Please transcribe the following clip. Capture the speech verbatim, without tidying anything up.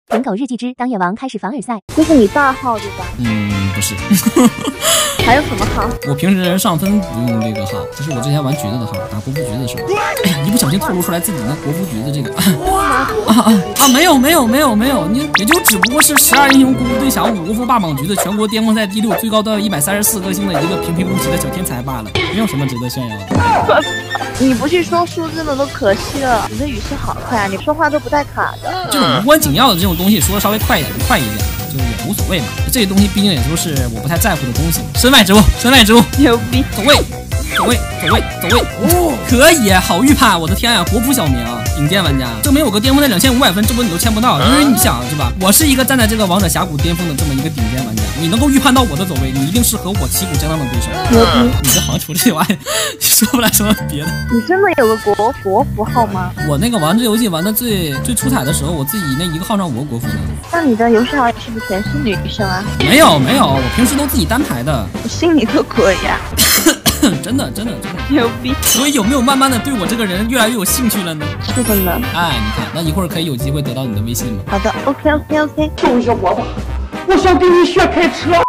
舔狗日记之当野王开始凡尔赛， 这是你大号对吧？ 嗯，不是。 还有什么号？ 我平时上分不用这个号，这是我之前玩橘子的号，打国服橘子的时候。哎呀，一不小心透露出来自己那国服橘子这个。啊啊啊！没有没有没有没有，你也就只不过是十二英雄国服对小五国服霸榜橘子全国巅峰赛第六，最高到一百三十四颗星的一个平平无奇的小天才罢了，没有什么值得炫耀的。 你不去说数字的都可惜了，你的语气好快啊，你说话都不带卡的。 这种无关紧要的这种东西说的稍微快一点就快一点，就也无所谓嘛。这些东西毕竟也都是我不太在乎的东西。身外之物，身外之物， 牛逼！ 走位，走位，走位，走位，哦，可以，好预判！我的天啊，国服小明，顶尖玩家，证明我个巅峰在两千五百分，这波你都签不到，因为你想是吧？我是一个站在这个王者峡谷巅峰的这么一个顶尖玩家，你能够预判到我的走位，你一定是和我旗鼓相当的对手。 牛逼！ 你这好像除了这玩意儿，说不来什么别的。 你真的有个国国服号吗？ 我那个玩这游戏玩的最最出彩的时候，我自己那一个号上我国服呢。 那你的游戏号是不是全是女生啊？ 没有没有，我平时都自己单排的。 我信你个鬼呀！ 真的真的真的牛逼！ 所以有没有慢慢的对我这个人越来越有兴趣了呢？ 是的呢。 哎，你看，那一会儿可以有机会得到你的微信吗？ 好的 ，OK OK OK。 救一下我吧，我想给你学开车。